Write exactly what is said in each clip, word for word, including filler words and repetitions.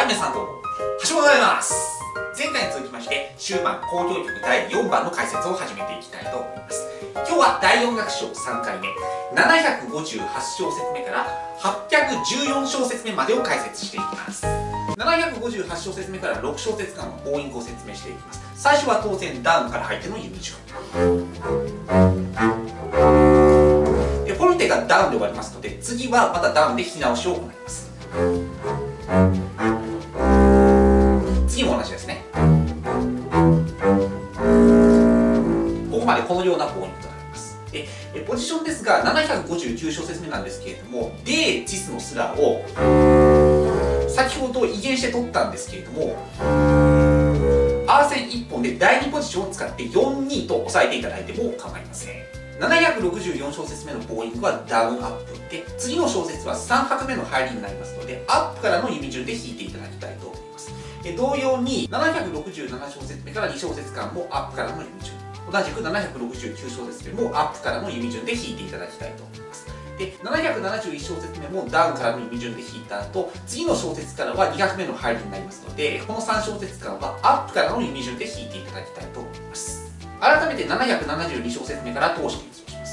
皆さんどうも、橋本でございます。前回に続きまして、終盤交響曲だいよんばんの解説を始めていきたいと思います。今日はだいよん楽章さんかいめ、ななひゃくごじゅうはち小節目からはっぴゃくじゅうよん小節目までを解説していきます。ななひゃくごじゅうはち小節目からろく小節間のボーイングを説明していきます。最初は当然ダウンから入っての弓順。で、フォルテがダウンで終わりますので、次はまたダウンで弾き直しを行います。次も同じですね。ここまでこのようなボーイングとなります。で、ポジションですが、ななひゃくごじゅうきゅう小節目なんですけれども、デチスのスラを先ほど異弦して取ったんですけれども、アー線いっぽんでだいにポジションを使ってよんにと押さえていただいても構いません。ななひゃくろくじゅうよん小節目のボーイングはダウンアップで、次の小節はさん拍目の入りになりますので、アップからの弓順で弾いていただきたいと思います。で、同様にななひゃくろくじゅうなな小節目からに小節間もアップからの弓順、同じくななひゃくろくじゅうきゅう小節目もアップからの弓順で弾いていただきたいと思います。で、ななひゃくななじゅういち小節目もダウンからの弓順で弾いた後、次の小節からはに拍目の入りになりますので、このさん小節間はアップからの弓順で弾いていただきたいと思います。改めてななひゃくななじゅうに小節目から通して演奏します。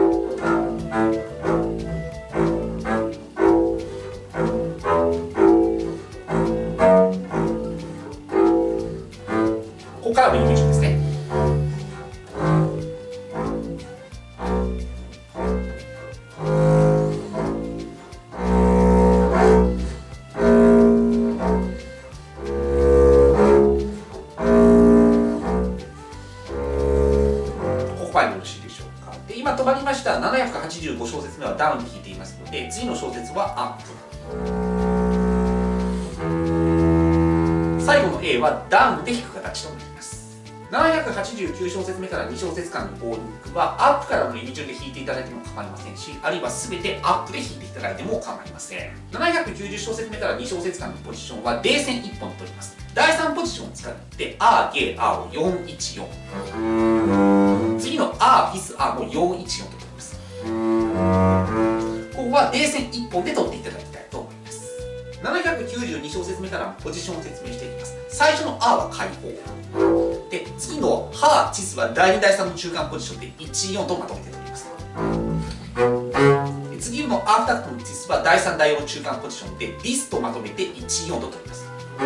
ここからも弓順ですね。今止まりましたななひゃくはちじゅうご小節目はダウンで弾いていますので、次の小節はアップ。最後の A はダウンで弾く形となります。ななひゃくはちじゅうきゅう小節目からに小節間のボーイングはアップからの弓順で弾いていただいても構いませんし、あるいは全てアップで弾いていただいても構いません。ななひゃくきゅうじゅう小節目からに小節間のポジションはレー線いっぽん取ります。だいさんポジションを使ってアー、ゲー、アーをよんいちよん、次のアー、フィス、アーもよんいちよんと取ります。ここはレー線いっぽんで取っていただきたいと思います。ななひゃくきゅうじゅうに小節目からポジションを説明していきます。最初のアーは開放で、次のハー、チスはだいにだいさんの中間ポジションでいちよんとまとめて取ります。で、次のアーフタクトのチスはだいさんだいよんの中間ポジションでディスとまとめていちよんと取ります。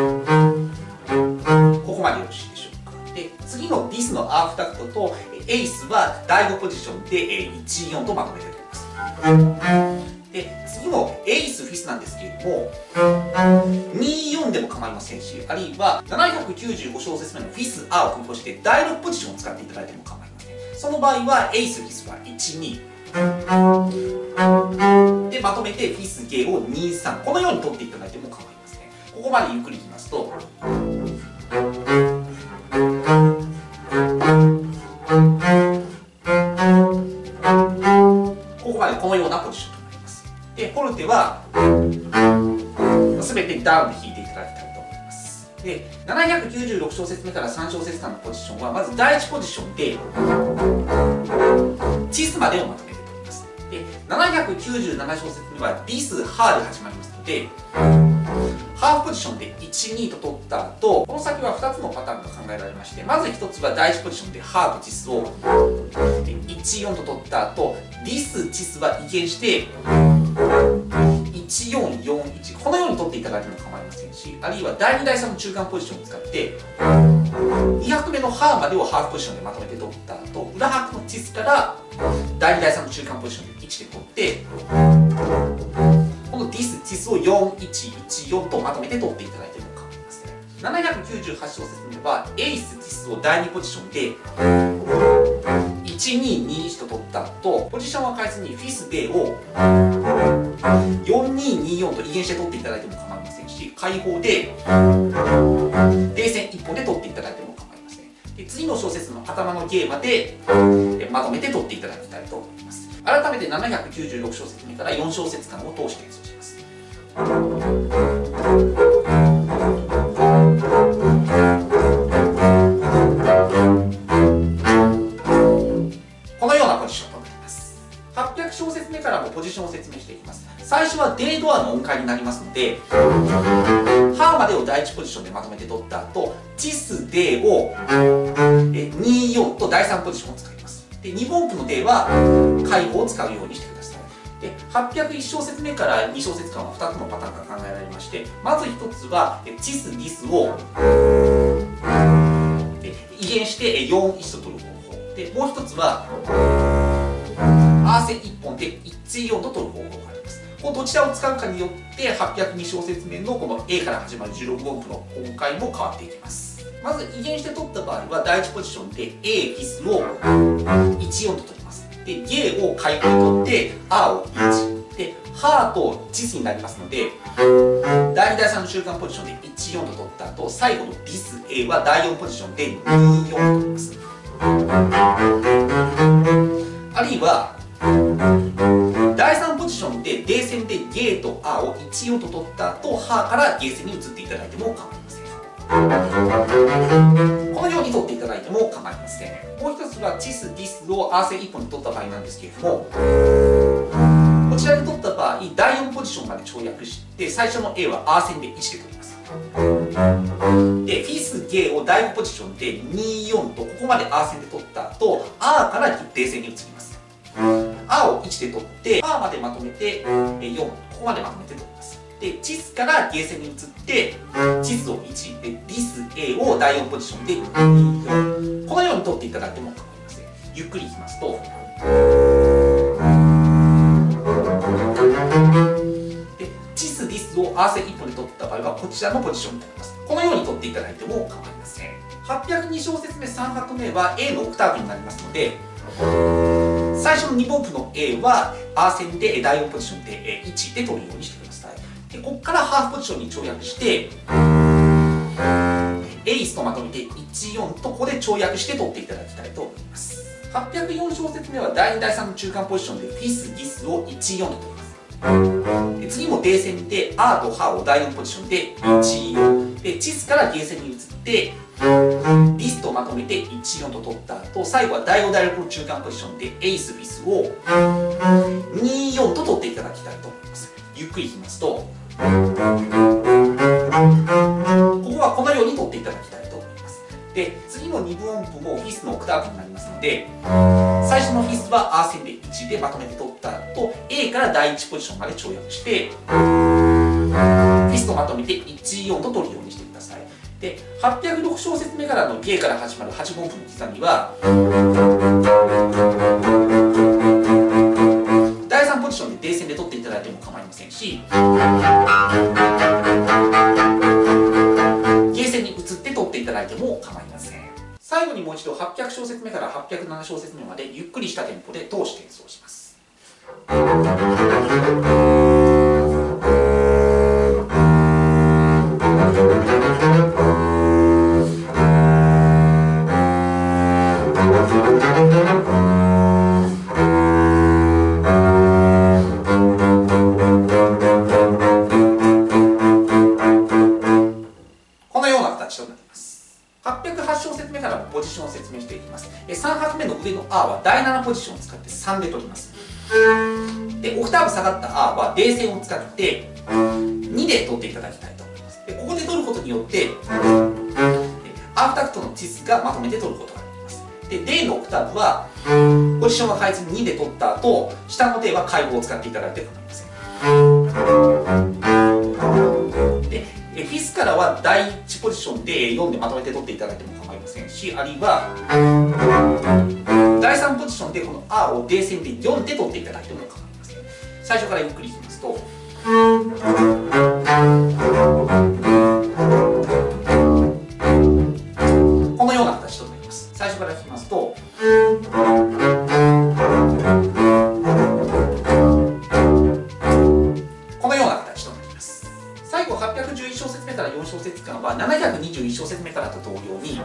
ここまでよろしいでしょうか。で、次のディスのアーフタクトとエイスはだいごポジションでいちよんとまとめて取ります。で、次のエイス、フィスなんですけれども、によんでも構いませんし、あるいはななひゃくきゅうじゅうご小節目のフィス、アーを組み越してだいろくポジションを使っていただいても構いません。その場合はエイス、フィスはいちにでまとめてフィス、ゲーをにさん、このように取っていただいても構いません。ここまでゆっくりいきますと、ここまでこのようなポジションとなります。で、フォルテは全てダウンで弾いていただきたいと思います。で、ななひゃくきゅうじゅうろく小節目からさん小節間のポジションはまずだいいちポジションでチスまでをまとめて取ります。で、ななひゃくきゅうじゅうなな小節目はディス、ハーで始まりますので、ハーフポジションでいちにと取った後、この先はふたつのパターンが考えられまして、まずひとつはだいいちポジションでハーとチスをいちよんと取った後、ディス、チスは移弦していちよんよんいち、このように取っていただいても構いませんし、あるいはだいにだいさんの中間ポジションを使ってに拍目のハーまでをハーフポジションでまとめて取った後、裏拍のチスからだいにだいさんの中間ポジションでいちで取って、このディス、チスをよんいちいちよんとまとめて取っていただいても構いません。ななひゃくきゅうじゅうはち小節目はエイス、チスをだいにポジションでいちににいちと取った後、ポジションは変えずにフィス、ゲーをよんにによんと移弦して取っていただいても構いませんし、開放でレー線いっぽんで取っていただいても構いません。で、次の小節の頭のゲーまでまとめて取っていただきたいと思います。改めてななひゃくきゅうじゅうろく小節目からよん小節間を通して演奏します。このようなポジションとなります。はっぴゃく小節目からもポジションを説明していきます。最初は デー ドアの音階になりますので、ハーまをだいいちポジションでまとめて取った後、チス D をにじゅうよんとだいさんポジションを使います。でにぶん音符の D は開放を使うようにしてください。ではっぴゃくいち小節目からに小節間はふたつのパターンが考えられまして、まずひとつはチス ディスを移弦してよんいちと取る方法で、もうひとつは合わせいっぽんでいちよんと取る方法があります。このどちらを使うかによってはっぴゃくに小節目のこの A から始まるじゅうろく音符の音階も変わっていきます。まず移弦して取った場合はだいいちポジションで A フィスをいちよんと取ります。で G を開放に取って アー をいちでハーとチスになりますので、だいにだいさんの中間ポジションでいちよんと取った後、最後のディス A はだいよんポジションでにじゅうよんと取ります。あるいはだいさんポジションで D 線で G と アー をいちよんと取った後、ハーから G 線に移っていただいても構いません。このように取っていただいても構いません。もう一つはチス、ディスを合わせいっぽんに取った場合なんですけれども、こちらで取った場合、だいよんポジションまで跳躍して、最初の A はアー線でいちで取ります。で、フィス、G をだいごポジションでにじゅうよんとここまでアー線で取った後、アーから D 線に移ります。アーをいちで取って、アーまでまとめてよん、ここまでまとめて取ります。で、チスから G 線に移って、チスをいち、で、ディス A をだいよんポジションでにじゅうよん。このように取っていただいても構いません。ゆっくりいきますと、で、チス、ディスを合わせいっぽんで取った場合は、こちらのポジションになります。このように取っていただいても構いません。はっぴゃくに小節目さん拍目は A のオクターブになりますので、最初のにぶん音符の A はアー線でだいよんポジションでいちで取るようにしてください。でここからハーフポジションに跳躍して、エイスとまとめていちよんとここで跳躍して取っていただきたいと思います。はっぴゃくよん小節目はだいにだいさんの中間ポジションでフィス、ディスをいちよんと取ります。で次も D 線でアーとハーをだいよんポジションでいちよんで、チスから D 線に移ってディスとまとめていちよんと取った後、最後はだいご、だいろくの中間ポジションでエイス、フィスをにじゅうよんと取っていただきたいと思います。ゆっくりいきますと、ここはこのように取っていただきたいと思います。で次のにぶん音符もフィスのオクターブになりますので、最初のフィスはアー線でいちでまとめて取った後、 A からだいいちポジションまで跳躍してフィスとまとめていちよんと取るようにしてください。ではっぴゃくろく小節目からの G から始まるはちぶん音符の刻みはだいさんポジションで D 線で取っていただいても構いませんし、 G 線に移って取っていただいても構いません。最後にもう一度はっぴゃく小節目からはっぴゃくなな小節目までゆっくりしたテンポで通して演奏します。はっぴゃくはち小節目からポジションを説明していきます。さん拍目の上の アー はだいななポジションを使ってさんで取ります。でオクターブ下がった アール は D 線を使ってにで取っていただきたいと思います。でここで取ることによってアーフタクトのチスがまとめて取ることができます。で D のオクターブはポジションは変えずににで取った後、下の D は開放を使っていただいて構いません。でフィスからはだいいちポジションでよんでまとめて取っていただいても構いませんし、あるいはだいさんポジションでこの アール を D 線でよんで取っていただいても構いません。最初からゆっくりいきますと、このような形となります。最初から弾きますと、このような形となります。最後はっぴゃくじゅういち小節目からよん小節間はななひゃくにじゅういち小節目からと同様に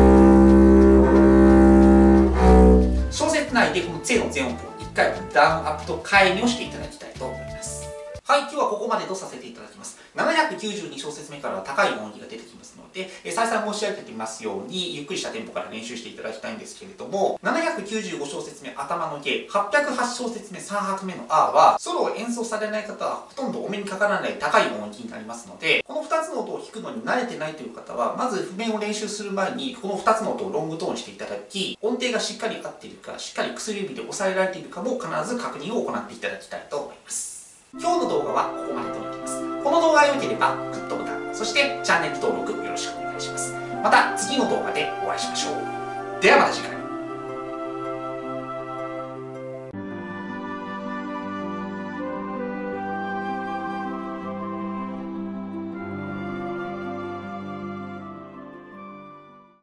小節内でこのゼの全音符をいっかいダウンアップと変え目をしていただきたいと思います。はい、今日はここまでとさせていただきます。 ななひゃくきゅうじゅうに小節目からは高い音域が出てきますので、え再三申し上げていますように、ゆっくりしたテンポから練習していただきたいんですけれども、ななひゃくきゅうじゅうご小節目頭のゲ、はっぴゃくはち小節目さん拍目の アー は、ソロを演奏されない方はほとんどお目にかからない高い音域になりますので、このふたつの音を弾くのに慣れてないという方は、まず譜面を練習する前に、このふたつの音をロングトーンしていただき、音程がしっかり合っているか、しっかり薬指で押さえられているかも必ず確認を行っていただきたいと思います。今日の動画はここまでとなります。この動画が良ければグッドボタン、そしてチャンネル登録よろしくお願いします。また次の動画でお会いしましょう。ではまた次回。